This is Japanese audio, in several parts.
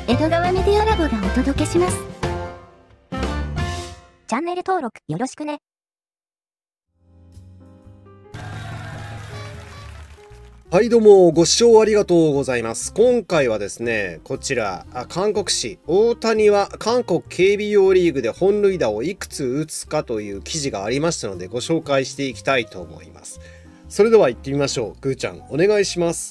江戸川メディアラボがお届けします。チャンネル登録よろしくね。 はいどうもご視聴ありがとうございます。今回はですね、こちら韓国紙大谷は韓国 KBO リーグで本塁打をいくつ打つかという記事がありましたのでご紹介していきたいと思います。それでは行ってみましょう。ぐーちゃんお願いします。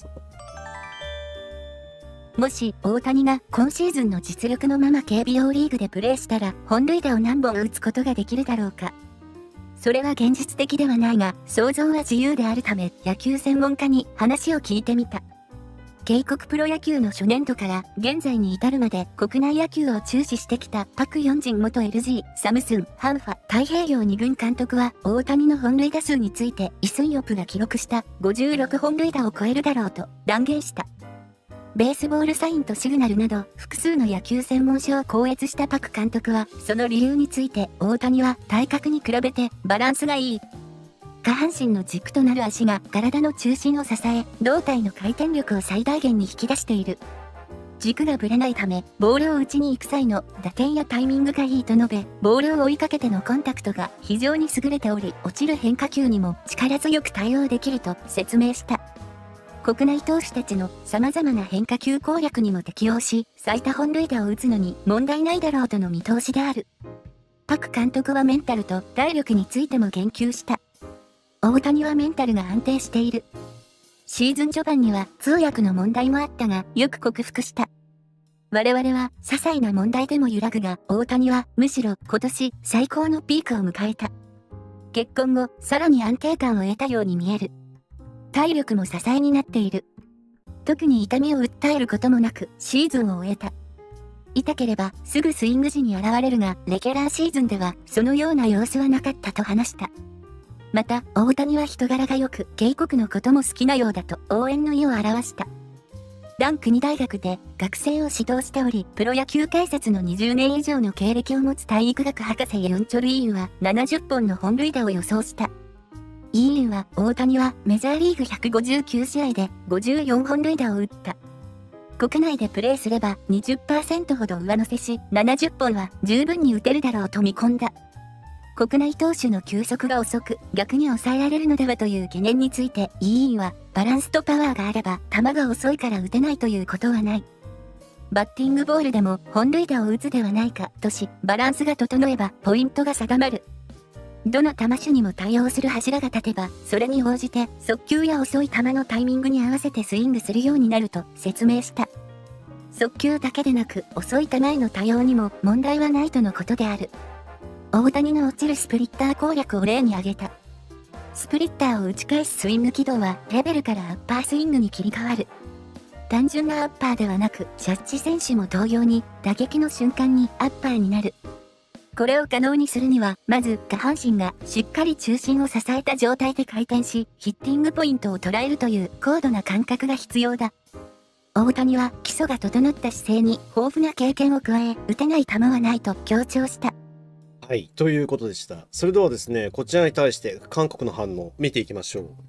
もし大谷が今シーズンの実力のまま KBO リーグでプレーしたら本塁打を何本打つことができるだろうか。それは現実的ではないが想像は自由であるため野球専門家に話を聞いてみた。渓谷プロ野球の初年度から現在に至るまで国内野球を注視してきたパク・ヨンジン元 LG サムスンハンファ太平洋2軍監督は大谷の本塁打数についてイ・スンヨプが記録した56本塁打を超えるだろうと断言した。ベースボールサインとシグナルなど複数の野球専門書を校閲したパク監督はその理由について大谷は体格に比べてバランスがいい。下半身の軸となる足が体の中心を支え胴体の回転力を最大限に引き出している。軸がぶれないためボールを打ちに行く際の打点やタイミングがいいと述べ、ボールを追いかけてのコンタクトが非常に優れており落ちる変化球にも力強く対応できると説明した。国内投手たちの様々な変化球攻略にも適応し、最多本塁打を打つのに問題ないだろうとの見通しである。パク監督はメンタルと体力についても言及した。大谷はメンタルが安定している。シーズン序盤には通訳の問題もあったが、よく克服した。我々は些細な問題でも揺らぐが、大谷はむしろ今年最高のピークを迎えた。結婚後、さらに安定感を得たように見える。体力も支えになっている。特に痛みを訴えることもなくシーズンを終えた。痛ければすぐスイング時に現れるが、レギュラーシーズンではそのような様子はなかったと話した。また、大谷は人柄が良く、渓谷のことも好きなようだと応援の意を表した。ダン国大学で学生を指導しており、プロ野球解説の20年以上の経歴を持つ体育学博士ユン・チョルインは70本の本塁打を予想した。イーンは大谷はメジャーリーグ159試合で54本塁打を打った。国内でプレーすれば 20% ほど上乗せし70本は十分に打てるだろうと見込んだ。国内投手の球速が遅く逆に抑えられるのではという懸念についてイーンはバランスとパワーがあれば球が遅いから打てないということはない。バッティングボールでも本塁打を打つではないかとし、バランスが整えばポイントが定まる。どの球種にも対応する柱が立てば、それに応じて速球や遅い球のタイミングに合わせてスイングするようになると説明した。速球だけでなく遅い球への対応にも問題はないとのことである。大谷の落ちるスプリッター攻略を例に挙げた。スプリッターを打ち返すスイング軌道はレベルからアッパースイングに切り替わる。単純なアッパーではなく、ジャッジ選手も同様に打撃の瞬間にアッパーになる。これを可能にするには、まず下半身がしっかり中心を支えた状態で回転し、ヒッティングポイントを捉えるという高度な感覚が必要だ。大谷は基礎が整った姿勢に豊富な経験を加え、打てない球はないと強調した。 はい、ということでした。それではですね、こちらに対して韓国の反応見ていきましょう。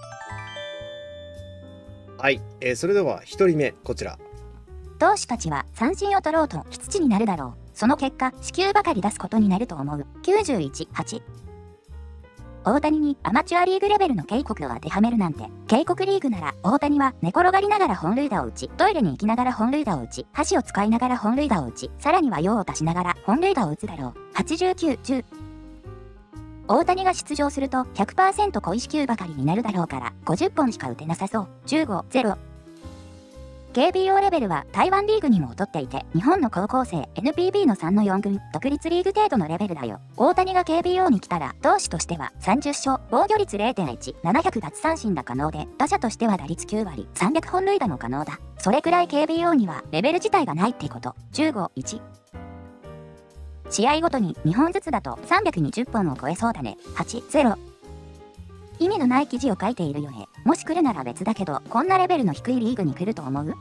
はい、それでは1人目こちら。 投手たちは三振を取ろうと必地になるだろう。その結果、四球ばかり出すことになると思う。91、8。大谷にアマチュアリーグレベルの渓谷を当てはめるなんて。渓谷リーグなら、大谷は寝転がりながら本塁打を打ち、トイレに行きながら本塁打を打ち、箸を使いながら本塁打を打ち、さらには用を足しながら本塁打を打つだろう。89、10。大谷が出場すると 100% 小石球ばかりになるだろうから50本しか打てなさそう。15、0。KBO レベルは台湾リーグにも劣っていて、日本の高校生 NPB の3の4軍、独立リーグ程度のレベルだよ。大谷が KBO に来たら、投手としては30勝、防御率 0.1、700奪三振が可能で、打者としては打率9割、300本塁打も可能だ。それくらい KBO にはレベル自体がないってこと。15、1。試合ごとに2本ずつだと320本を超えそうだね。8、0。意味のない記事を書いているよね。もし来るなら別だけど、こんなレベルの低いリーグに来ると思う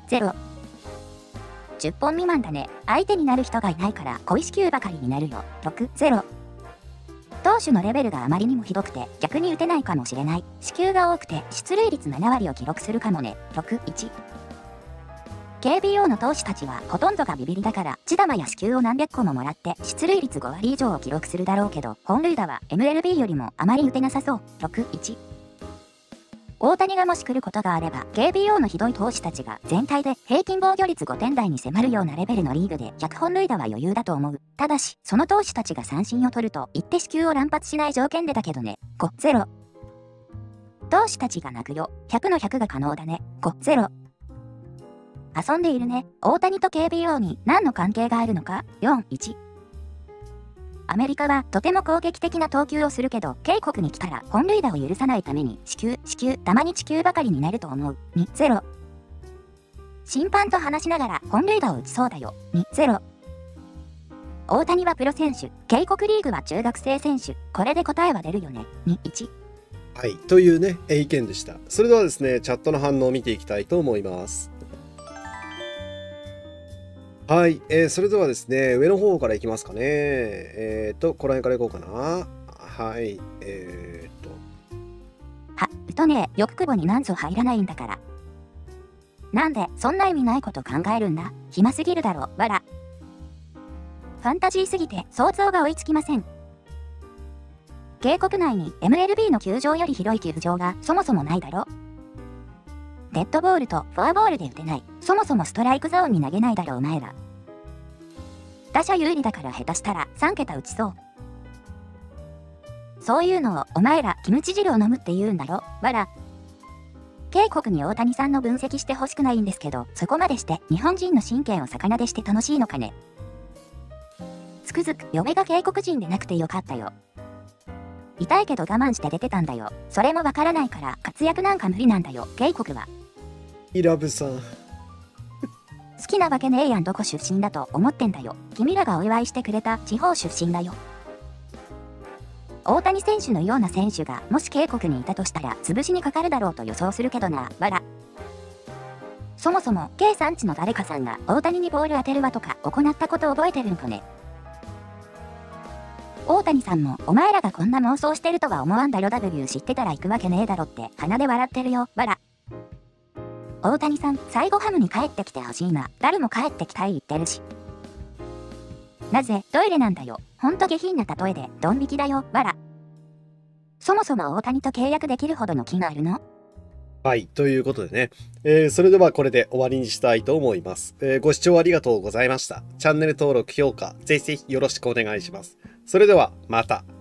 ?7、0。10本未満だね。相手になる人がいないから小石球ばかりになるよ。6、0。投手のレベルがあまりにもひどくて逆に打てないかもしれない。四球が多くて出塁率7割を記録するかもね。6、1。 KBO の投手たちはほとんどがビビりだから、地玉や四球を何百個ももらって出塁率5割以上を記録するだろうけど、本塁打は MLB よりもあまり打てなさそう。6-1。大谷がもし来ることがあれば、KBO のひどい投手たちが全体で平均防御率5点台に迫るようなレベルのリーグで100本塁打は余裕だと思う。ただし、その投手たちが三振を取ると言って四球を乱発しない条件でだけどね。5-0。投手たちが泣くよ。100の100が可能だね。5-0。遊んでいるね。大谷と KBO に何の関係があるのか ?4-1。アメリカはとても攻撃的な投球をするけど、警告に来たら本塁打を許さないために四球、たまに地球ばかりになると思う。2-0。審判と話しながら本塁打を打ちそうだよ。2-0。大谷はプロ選手、警告リーグは中学生選手。これで答えは出るよね。2-1。 はい、というね、意見でした。それではですね、チャットの反応を見ていきたいと思います。はい、それではですね、上の方からいきますかね。この辺からいこうかな。はい、 打とねえ、欲久保になんぞ入らないんだから。なんで、そんな意味ないこと考えるんだ。暇すぎるだろ、わら。ファンタジーすぎて想像が追いつきません。渓谷内に MLB の球場より広い球場がそもそもないだろ。デッドボールとフォアボールで打てない。そもそもストライクゾーンに投げないだろお前ら。打者有利だから下手したら3桁打ちそう。そういうのをお前らキムチ汁を飲むって言うんだろ、わら。警告に大谷さんの分析してほしくないんですけど、そこまでして日本人の神経を逆なでして楽しいのかね。つくづく嫁が警告人でなくてよかったよ。痛いけど我慢して出てたんだよ。それもわからないから活躍なんか無理なんだよ、警告は。 イラブさん。 好きなわけねえやん。どこ出身だと思ってんだよ。君らがお祝いしてくれた地方出身だよ。大谷選手のような選手がもし警告にいたとしたら潰しにかかるだろうと予想するけどな、わら。そもそも K さんちの誰かさんが大谷にボール当てるわとか行ったこと覚えてるんかね。大谷さんもお前らがこんな妄想してるとは思わんだろ。 W 知ってたら行くわけねえだろって鼻で笑ってるよ、わら。大谷さん、最後ハムに帰ってきてほしいな。誰も帰ってきたい言ってるし。なぜトイレなんだよ。ほんと下品な例えでドン引きだよ、わら。そもそも大谷と契約できるほどの気があるの？ はい、ということでね、それではこれで終わりにしたいと思います。ご視聴ありがとうございました。チャンネル登録、評価、ぜひぜひよろしくお願いします。それではまた。